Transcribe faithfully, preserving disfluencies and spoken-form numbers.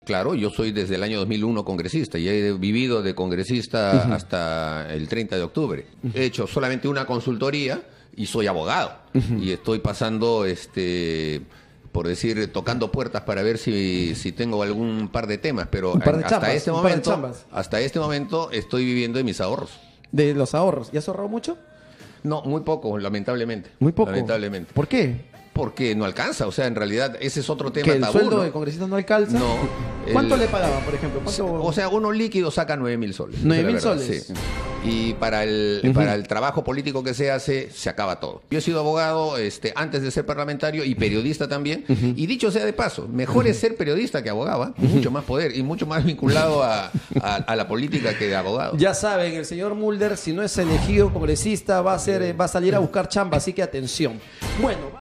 Claro, yo soy desde el año dos mil uno congresista y he vivido de congresista uh-huh. hasta el treinta de octubre. Uh-huh. He hecho solamente una consultoría y soy abogado. Uh-huh. Y estoy pasando, este, por decir, tocando puertas para ver si, si tengo algún par de temas. Pero par de hasta, chambas, este momento, hasta este momento estoy viviendo de mis ahorros. ¿De los ahorros? ¿Y has ahorrado mucho? No, muy poco, lamentablemente. Muy poco. Lamentablemente. ¿Por qué? Porque no alcanza, o sea, en realidad ese es otro tema ¿Que el tabú, sueldo ¿no? de congresista no alcanza? No. ¿Cuánto el... le pagaban, por ejemplo? ¿Cuánto... O sea, uno líquido saca nueve mil soles. ¿Nueve mil soles? Sí. Y para el, uh-huh. para el trabajo político que se hace, se acaba todo. Yo he sido abogado este, antes de ser parlamentario y periodista también. Uh-huh. Y dicho sea de paso, mejor uh-huh. es ser periodista que abogado, uh-huh. mucho más poder y mucho más vinculado a, a, a la política que de abogado. Ya saben, el señor Mulder, si no es elegido congresista, va a, ser, va a salir a buscar chamba, así que atención. Bueno.